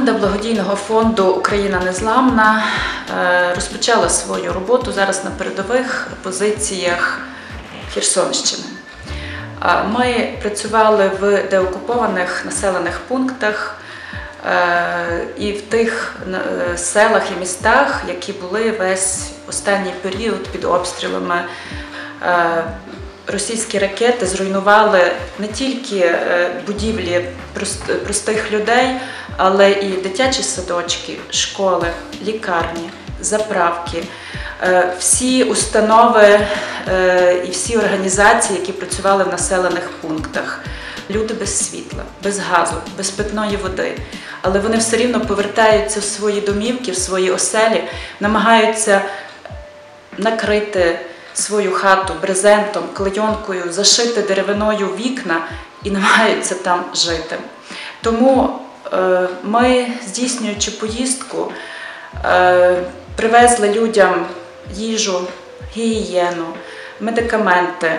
Команда благодійного фонду «Україна незламна» розпочала свою роботу зараз на передових позиціях Херсонщини. Ми працювали в деокупованих населених пунктах і в тих селах і містах, які були весь останній період під обстрілами. Російські ракети зруйнували не тільки будівлі простих людей, але і дитячі садочки, школи, лікарні, заправки, всі установи і всі організації, які працювали в населених пунктах. Люди без світла, без газу, без питної води. Але вони все рівно повертаються в свої домівки, в свої оселі, намагаються накрити свою хату брезентом, клейонкою, зашити деревиною вікна і намагаються там жити. Тому ми, здійснюючи поїздку, привезли людям їжу, гігієну, медикаменти,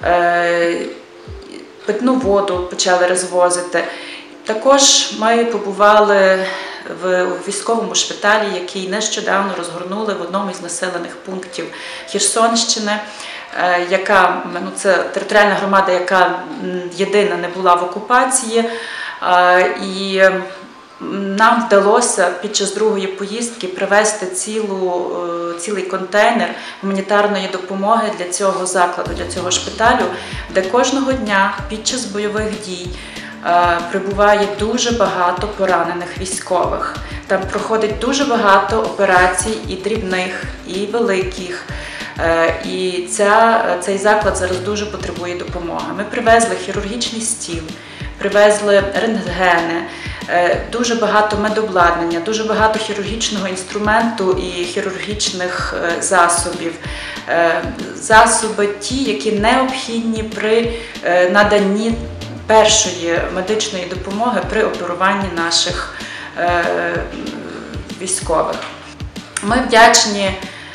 питну воду почали розвозити. Також ми побували в військовому шпиталі, який нещодавно розгорнули в одному із населених пунктів Херсонщини, це територіальна громада, яка єдина не була в окупації. І нам вдалося під час другої поїздки привезти цілий контейнер гуманітарної допомоги для цього закладу, для цього шпиталю, де кожного дня під час бойових дій прибуває дуже багато поранених військових. Там проходить дуже багато операцій і дрібних, і великих. І цей заклад зараз дуже потребує допомоги. Ми привезли хірургічний стіл, привезли рентгени, дуже багато медобладнання, дуже багато хірургічного інструменту і хірургічних засобів. Засоби ті, які необхідні при наданні першої медичної допомоги при оперуванні наших військових. Ми вдячні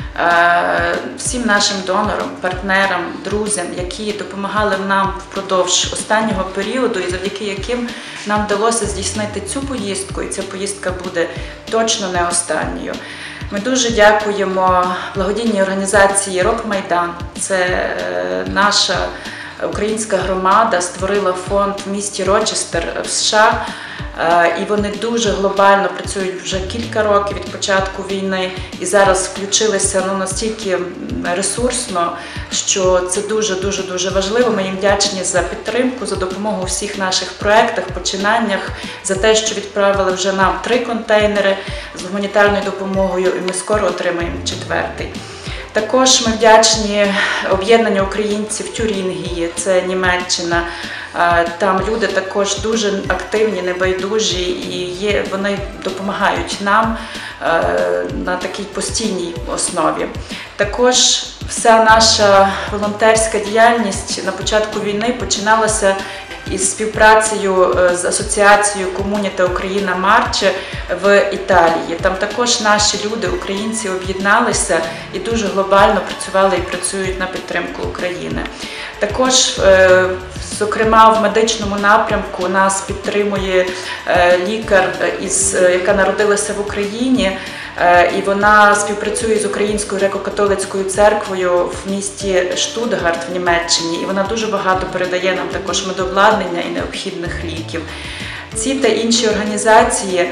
всім нашим донорам, партнерам, друзям, які допомагали нам впродовж останнього періоду і завдяки яким нам вдалося здійснити цю поїздку, і ця поїздка буде точно не останньою. Ми дуже дякуємо благодійній організації «Рок-Майдан». Це наша українська громада створила фонд в місті Рочестер в США, і вони дуже глобально працюють вже кілька років від початку війни і зараз включилися настільки ресурсно, що це дуже важливо. Ми їм вдячні за підтримку, за допомогу у всіх наших проєктах, починаннях, за те, що відправили вже нам 3 контейнери з гуманітарною допомогою, і ми скоро отримаємо 4-й. Також ми вдячні об'єднанню українців Тюрінгії, це Німеччина. Там люди також дуже активні, небайдужі і вони допомагають нам на такій постійній основі. Також вся наша волонтерська діяльність на початку війни починалася із співпрацею з асоціацією «Комуніта Україна Марче» в Італії. Там також наші люди, українці, об'єдналися і дуже глобально працювали і працюють на підтримку України. Також, зокрема, в медичному напрямку нас підтримує лікар, яка народилася в Україні, і вона співпрацює з Українською греко-католицькою церквою в місті Штутгарт в Німеччині, і вона дуже багато передає нам також медобладнання і необхідних ліків. Ці та інші організації,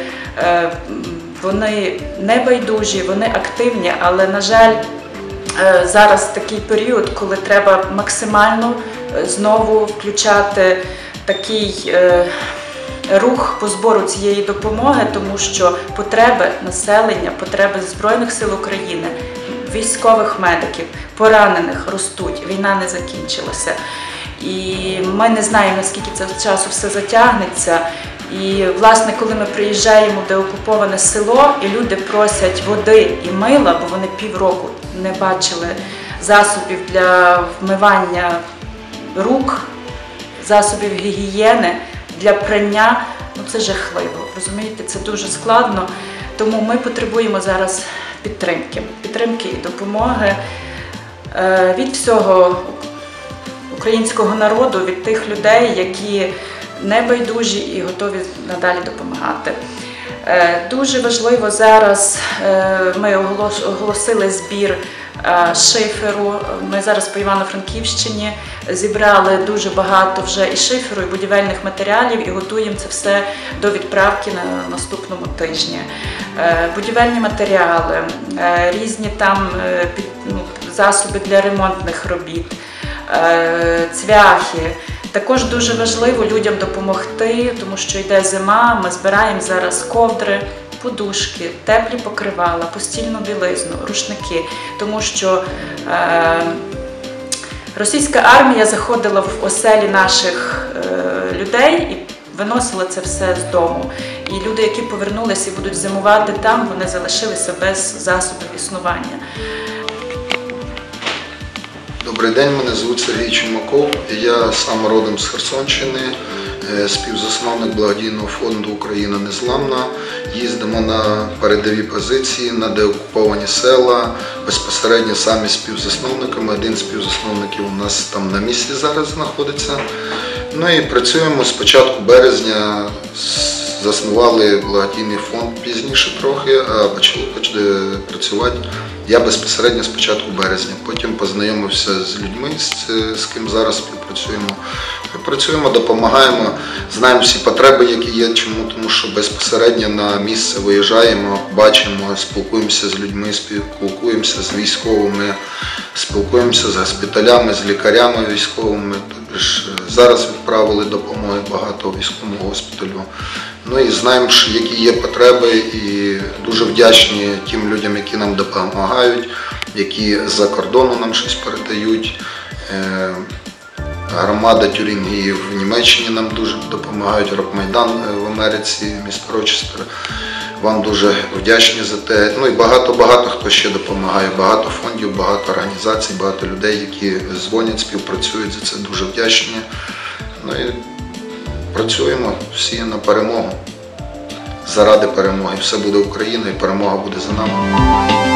вони не байдужі, вони активні, але, на жаль, зараз такий період, коли треба максимально знову включати такий рух по збору цієї допомоги, тому що потреби населення, потреби Збройних сил України, військових медиків, поранених ростуть, війна не закінчилася. І ми не знаємо, наскільки це часу все затягнеться. І, власне, коли ми приїжджаємо в деокуповане село, і люди просять води і мила, бо вони півроку не бачили засобів для вмивання рук, засобів гігієни, для прання, це жахливо, розумієте, це дуже складно. Тому ми потребуємо зараз підтримки і допомоги від всього українського народу, від тих людей, які небайдужі і готові надалі допомагати. Дуже важливо зараз, ми оголосили збір шиферу. Ми зараз по Івано-Франківщині зібрали дуже багато вже і шиферу, і будівельних матеріалів, і готуємо це все до відправки на наступному тижні. Будівельні матеріали, різні там засоби для ремонтних робіт, цвяхи. Також дуже важливо людям допомогти, тому що йде зима, ми збираємо зараз ковдри, подушки, теплі покривала, постільну білизну, рушники, тому що російська армія заходила в оселі наших людей і виносила це все з дому. І люди, які повернулися і будуть зимувати там, вони залишилися без засобів існування. Добрий день, мене звуть Сергій Чумаков, я сам родом з Херсонщини, співзасновник благодійного фонду «Україна незламна». Їздимо на передові позиції, на деокуповані села, безпосередньо самі співзасновниками. Один з співзасновників у нас там на місці зараз знаходиться. Ну і працюємо з початку березня, заснували благодійний фонд пізніше трохи, а почали працювати я безпосередньо з початку березня. Потім познайомився з людьми, з ким зараз співпрацюємо. Ми працюємо, допомагаємо, знаємо всі потреби, які є. Чому? Тому що безпосередньо на місце виїжджаємо, бачимо, спілкуємося з людьми, спілкуємося з військовими, спілкуємося з госпіталями, з лікарями військовими. Тобто зараз відправили допомоги багато військовому госпіталю. Ну і знаємо, які є потреби, і дуже вдячні тим людям, які нам допомагають, які з-за кордону нам щось передають. Громада Тюрінгії в Німеччині нам дуже допомагають, Рок-Майдан в Америці, місто Рочестер. Вам дуже вдячні за те. Ну і багато хто ще допомагає, багато фондів, багато організацій, багато людей, які дзвонять, співпрацюють, за це дуже вдячні. Ну і працюємо всі на перемогу, заради перемоги. Все буде Україна і перемога буде за нами.